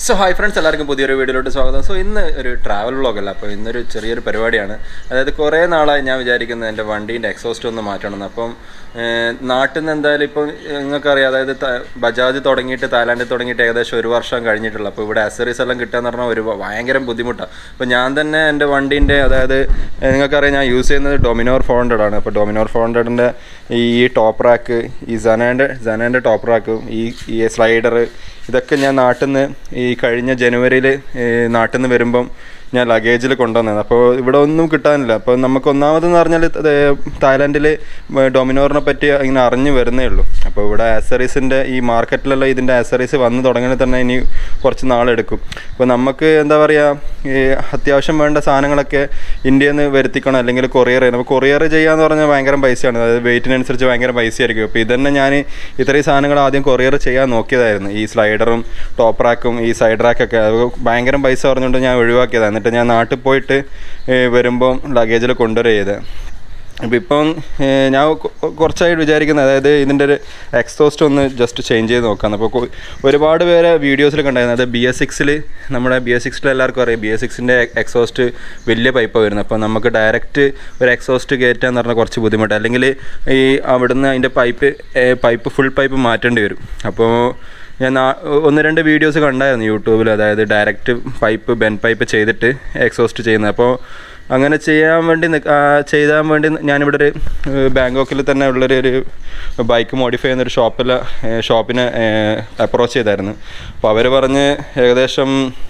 So hi friends, എല്ലാവർക്കും പുതിയൊരു വീഡിയോയിലോട്ട് സ്വാഗതം. സോ ഇന്ന് ഒരു ട്രാവൽ വ്ളോഗല്ല, അപ്പോൾ ഇന്നൊരു ചെറിയൊരു പരിപാടിയാണ്. അതായത് കുറേ നാളായി ഞാൻ വിചാരിക്കുന്നത് എൻ്റെ വണ്ടീൻ്റെ എക്സോസ്റ്റ് ഒന്ന് മാറ്റണമെന്ന്. അപ്പം നാട്ടിൽ നിന്ന് എന്തായാലും ഇപ്പം നിങ്ങൾക്കറിയാം, അതായത് ബജാജ് തുടങ്ങിയിട്ട് തായ്ലാൻഡിൽ തുടങ്ങിയിട്ട് ഏകദേശം 1 വർഷം കഴിഞ്ഞിട്ടുള്ളൂ. അപ്പോൾ ഇവിടെ അക്സറീസ് എല്ലാം കിട്ടുക എന്ന് പറഞ്ഞാൽ ഭയങ്കര ബുദ്ധിമുട്ടാണ്. അപ്പോൾ ഞാൻ തന്നെ എൻ്റെ വണ്ടീൻ്റെ, അതായത് നിങ്ങൾക്കറിയാം ഞാൻ യൂസ് ചെയ്യുന്നത് ഡൊമിനോർ 400 ആണ്. അപ്പോൾ ഡൊമിനോർ 400ൻ്റെ ഈ ടോപ്പ് റാക്ക്, ഈ സനേൻ്റെ ടോപ്പ് റാക്കും ഈ സ്ലൈഡർ, ഇതൊക്കെ ഞാൻ നാട്ടിൽ നിന്ന് ഈ കഴിഞ്ഞ ജനുവരിയിൽ നാട്ടിൽ നിന്ന് വരുമ്പം ഞാൻ ലഗേജിൽ കൊണ്ടുവന്നത്. അപ്പോൾ ഇവിടെ ഒന്നും കിട്ടാനില്ല. അപ്പോൾ നമുക്ക് ഒന്നാമതെന്ന് പറഞ്ഞാൽ തായ്ലാൻഡിൽ ഡൊമിനോറിനെ പറ്റി ഇങ്ങനെ അറിഞ്ഞു വരുന്നേ ഉള്ളൂ. അപ്പോൾ ഇവിടെ ആക്സറീസിൻ്റെ ഈ മാർക്കറ്റിലെല്ലാം ഇതിൻ്റെ ആക്സറീസ് വന്ന് തുടങ്ങണമെങ്കിൽ തന്നെ ഇനി കുറച്ച് നാളെടുക്കും. അപ്പോൾ നമുക്ക് എന്താ പറയുക, ഈ അത്യാവശ്യം വേണ്ട സാധനങ്ങളൊക്കെ ഇന്ത്യയിൽ നിന്ന് വരുത്തിക്കണം, അല്ലെങ്കിൽ കൊറിയർ ചെയ്യണം. അപ്പോൾ കൊറിയർ ചെയ്യാന്ന് പറഞ്ഞാൽ ഭയങ്കര പൈസയാണ്, അതായത് വെയിറ്റിനനുസരിച്ച് ഭയങ്കര പൈസയായിരിക്കും. അപ്പോൾ ഇതന്നെ ഞാൻ ഇത്രയും സാധനങ്ങൾ ആദ്യം കൊറിയർ ചെയ്യാൻ നോക്കിയതായിരുന്നു. ഈ സ്ലൈഡറും ടോപ്പ് റാക്കും ഈ സൈഡ് റാക്കൊക്കെ അത് ഭയങ്കര പൈസ പറഞ്ഞുകൊണ്ട് ഞാൻ ഒഴിവാക്കിയതാണ്. എന്നിട്ട് ഞാൻ നാട്ടിൽ പോയിട്ട് വരുമ്പം ലഗേജിൽ കൊണ്ടുവരിക. അപ്പോൾ ഇപ്പം ഞാൻ കുറച്ചായിട്ട് വിചാരിക്കുന്നത്, അതായത് ഇതിൻ്റെ ഒരു എക്സോസ്റ്റ് ഒന്ന് ജസ്റ്റ് ചേഞ്ച് ചെയ്ത് നോക്കാമെന്ന്. അപ്പോൾ ഒരുപാട് പേരെ വീഡിയോസിൽ കണ്ടായിരുന്നു. അത് BS6 നമ്മുടെ BS6 എല്ലാവർക്കും അറിയാം, BS6ൻ്റെ എക്സോസ്റ്റ് വലിയ പൈപ്പാണ് വരുന്നത്. അപ്പോൾ നമുക്ക് ഡയറക്റ്റ് ഒരു എക്സോസ്റ്റ് കയറ്റാന്ന് പറഞ്ഞാൽ കുറച്ച് ബുദ്ധിമുട്ട്, അല്ലെങ്കിൽ ഈ അവിടുന്ന് അതിൻ്റെ പൈപ്പ് ഫുൾ പൈപ്പ് മാറ്റേണ്ടി വരും. അപ്പോൾ ഞാൻ 1-2 വീഡിയോസ് കണ്ടായിരുന്നു യൂട്യൂബിൽ, അതായത് ഡയറക്റ്റ് ബെൻ പൈപ്പ് ചെയ്തിട്ട് എക്സോസ്റ്റ് ചെയ്യുന്നത്. അപ്പോൾ അങ്ങനെ ചെയ്യാൻ വേണ്ടി ഞാനിവിടെ ഒരു ബാങ്കോക്കിൽ തന്നെ ഉള്ളൊരു ബൈക്ക് മോഡിഫൈ ചെയ്യുന്നൊരു ഷോപ്പിനെ അപ്രോച്ച് ചെയ്തായിരുന്നു. അപ്പോൾ അവർ പറഞ്ഞ് ഏകദേശം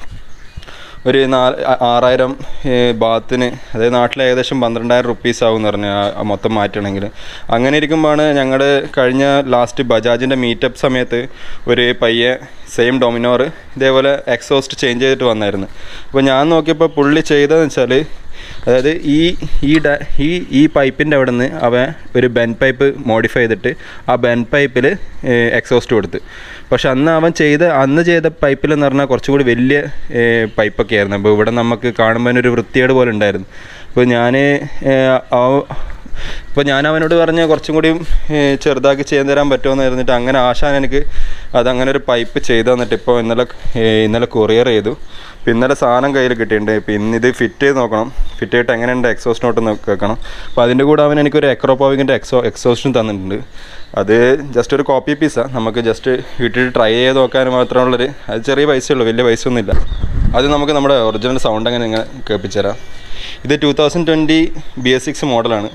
ഒരു 6,000 ബാത്തിന്, അതായത് നാട്ടിൽ ഏകദേശം 12,000 റുപ്പീസ് ആവും എന്ന് പറഞ്ഞു മൊത്തം മാറ്റണമെങ്കിൽ. അങ്ങനെ ഇരിക്കുമ്പോഴാണ് ഞങ്ങൾ കഴിഞ്ഞ ലാസ്റ്റ് ബജാജിൻ്റെ മീറ്റപ്പ് സമയത്ത് ഒരു പയ്യെ സെയിം ഡൊമിനോർ ഇതേപോലെ എക്സോസ്റ്റ് ചേഞ്ച് ചെയ്തിട്ട് വന്നായിരുന്നു. അപ്പോൾ ഞാൻ നോക്കിയപ്പോൾ പുള്ളി ചെയ്തതെന്ന് വെച്ചാൽ, അതായത് ഈ പൈപ്പിൻ്റെ അവിടെ നിന്ന് അവൻ ഒരു ബെൻ പൈപ്പ് മോഡിഫൈ ചെയ്തിട്ട് ആ ബെൻ പൈപ്പിൽ എക്സോസ്റ്റ് കൊടുത്ത്. പക്ഷെ അന്ന് ചെയ്ത പൈപ്പിൽ എന്ന് പറഞ്ഞാൽ കുറച്ചും കൂടി വലിയ പൈപ്പൊക്കെ ആയിരുന്നു. അപ്പോൾ ഇവിടെ നമുക്ക് കാണുമ്പോൾ ഒരു വൃത്തികേട് പോലെ ഉണ്ടായിരുന്നു. അപ്പോൾ ഞാൻ അവനോട് പറഞ്ഞ് കുറച്ചും കൂടി ചെറുതാക്കി ചെയ്തു തരാൻ പറ്റുമെന്ന് പറഞ്ഞിട്ട് അങ്ങനെ ആശാൻ എനിക്ക് അതങ്ങനെ ഒരു പൈപ്പ് ചെയ്ത് തന്നിട്ട് ഇപ്പോൾ ഇന്നലെ കൊറിയർ ചെയ്തു. അപ്പോൾ ഇന്നലെ സാധനം കയ്യിൽ കിട്ടിയിട്ടുണ്ട്. പിന്നെ ഇത് ഫിറ്റ് ചെയ്ത് നോക്കണം, ഫിറ്റ് ചെയ്തിട്ട് എങ്ങനെയുണ്ട് എക്സോസ്റ്റ് നോട്ട് കേൾക്കണം. അപ്പോൾ അതിൻ്റെ കൂടെ അവൻ എനിക്കൊരു എക്രോപോവിക്കിൻ്റെ എക്സോസ്റ്റും തന്നിട്ടുണ്ട്. അത് ജസ്റ്റ് ഒരു കോപ്പി പീസാണ്, നമുക്ക് ജസ്റ്റ് ഇട്ടിട്ട് ട്രൈ ചെയ്ത് നോക്കാൻ മാത്രമുള്ളൊരു, അത് ചെറിയ പൈസയുള്ളൂ, വലിയ പൈസ ഒന്നുമില്ല. അത് നമുക്ക് നമ്മുടെ ഒറിജിനൽ സൗണ്ട് ഇങ്ങനെ കേൾപ്പിച്ചു തരാം. ഇത് 2020 BS6 മോഡലാണ്.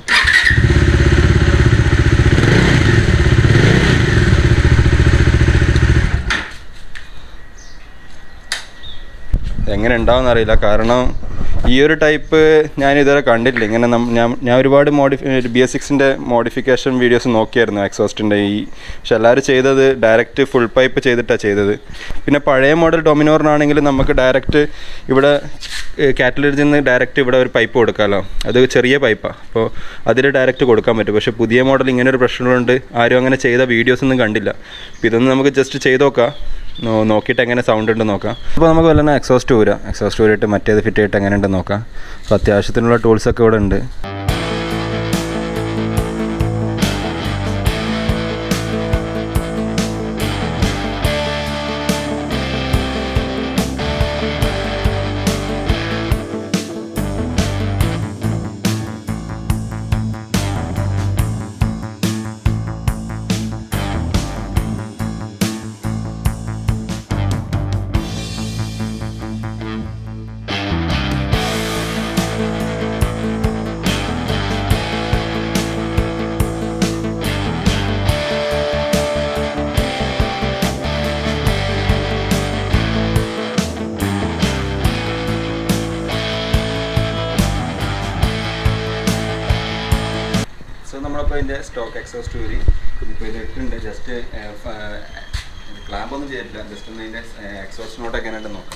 എങ്ങനെ ഉണ്ടാവും എന്നറിയില്ല, കാരണം ഈ ഒരു ടൈപ്പ് ഞാൻ ഇതുവരെ കണ്ടിട്ടില്ല. ഇങ്ങനെ ഞാൻ ഒരുപാട് BS6ൻ്റെ മോഡിഫിക്കേഷൻ വീഡിയോസ് നോക്കിയായിരുന്നു എക്സോസ്റ്റിൻ്റെ പക്ഷെ എല്ലാവരും ചെയ്തത് ഡയറക്റ്റ് ഫുൾ പൈപ്പ് ചെയ്തിട്ടാണ് ചെയ്തത്. പിന്നെ പഴയ മോഡൽ ഡൊമിനോറിനാണെങ്കിൽ നമുക്ക് ഡയറക്റ്റ് ഇവിടെ കാറ്റലിറ്റിൽ നിന്ന് ഡയറക്റ്റ് ഇവിടെ ഒരു പൈപ്പ് കൊടുക്കാമല്ലോ, അത് ചെറിയ പൈപ്പാണ്. അപ്പോൾ അതിൽ ഡയറക്റ്റ് കൊടുക്കാൻ പറ്റും. പക്ഷേ പുതിയ മോഡൽ ഇങ്ങനെ ഒരു പ്രശ്നമുണ്ട്, ആരും അങ്ങനെ ചെയ്ത വീഡിയോസൊന്നും കണ്ടില്ല. അപ്പോൾ ഇതൊന്നും നമുക്ക് ജസ്റ്റ് ചെയ്ത് നോക്കിയിട്ട് എങ്ങനെ സൗണ്ട് ഉണ്ടെന്ന് നോക്കാം. അപ്പോൾ നമുക്ക് വല്ല എക്സോസ്റ്റ് ഊരിയിട്ട് മറ്റേത് ഫിറ്റ് ചെയ്തിട്ട് എങ്ങനെ ഉണ്ടെന്ന് നോക്കാം. അപ്പോൾ അത്യാവശ്യത്തിനുള്ള ടൂൾസൊക്കെ ഇവിടെ ഉണ്ട്. നമ്മളപ്പോൾ ഇതിൻ്റെ സ്റ്റോക്ക് എക്സോസ്റ്റ് ഊരി ഇപ്പോൾ ഇത് ഇട്ടുണ്ട്. ജസ്റ്റ് ക്ലാമ്പൊന്നും ചെയ്തിട്ടില്ല, ജസ്റ്റ് ഒന്ന് ഇതിൻ്റെ എക്സോസ്റ്റ് നോട്ട് എങ്ങനെയുണ്ടെന്ന് നോക്കാം.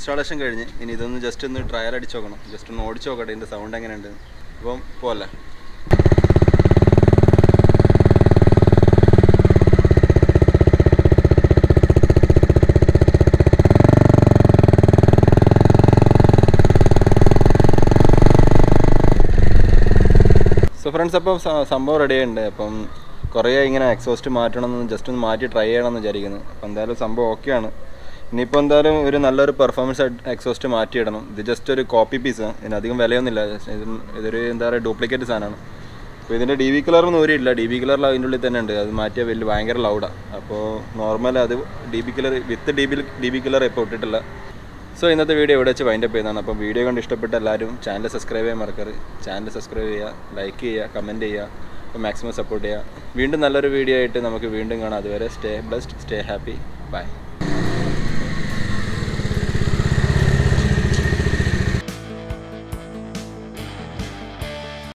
ഇൻസ്റ്റാളേഷൻ കഴിഞ്ഞ് ഇനി ഇതൊന്ന് ജസ്റ്റ് ഒന്ന് ട്രയൽ അടിച്ച് നോക്കണം, ജസ്റ്റ് ഒന്ന് ഓടിച്ച് നോക്കട്ടെ ഇതിൻ്റെ സൗണ്ട് എങ്ങനെയുണ്ട്. അപ്പം പോലെ സോ ഫ്രണ്ട്സ്, അപ്പോൾ സംഭവം റെഡി ആയിട്ടുണ്ട്. അപ്പം കുറേ ഇങ്ങനെ എക്സോസ്റ്റ് മാറ്റണമെന്ന് ജസ്റ്റ് ഒന്ന് മാറ്റി ട്രൈ ചെയ്യണമെന്ന് വിചാരിക്കുന്നു. അപ്പോൾ എന്തായാലും സംഭവം ഓക്കെയാണ്. ഇനിയിപ്പോൾ എന്തായാലും ഒരു നല്ലൊരു പെർഫോമൻസ് എക്സോസ്റ്റ് മാറ്റിയിടണം. ഇത് ജസ്റ്റ് ഒരു കോപ്പി പീസാണ്, ഇതിനധികം വിലയൊന്നുമില്ല. ഇതൊരു എന്താ പറയുക ഡ്യൂപ്ലിക്കേറ്റ് സാധനമാണ്. അപ്പോൾ ഇതിൻ്റെ ഡി വി കിലറൊന്നും ഊരിയില്ല, ഡി ബി കിലറിൽ അതിൻ്റെ ഉള്ളിൽ തന്നെ ഉണ്ട്. അത് മാറ്റിയാൽ വലിയ ഭയങ്കര ലൗഡാണ്. അപ്പോൾ നോർമൽ അത് D B killer with D B killer ഇപ്പോൾ ഇട്ടിട്ടില്ല. സോ ഇന്നത്തെ വീഡിയോ ഇവിടെ വെച്ച് വൈൻഡപ്പ് ചെയ്യുന്നതാണ്. അപ്പം വീഡിയോ കണ്ട് ഇഷ്ടപ്പെട്ട എല്ലാവരും ചാനൽ സബ്സ്ക്രൈബ് ചെയ്യാൻ മറക്കരുത്. ചാനൽ സബ്സ്ക്രൈബ് ചെയ്യുക, ലൈക്ക് ചെയ്യുക, കമൻറ്റ് ചെയ്യുക, അപ്പോൾ മാക്സിമം സപ്പോർട്ട് ചെയ്യുക. വീണ്ടും നല്ലൊരു വീഡിയോ ആയിട്ട് നമുക്ക് വീണ്ടും കാണാം. അതുവരെ stay blessed, stay happy, by.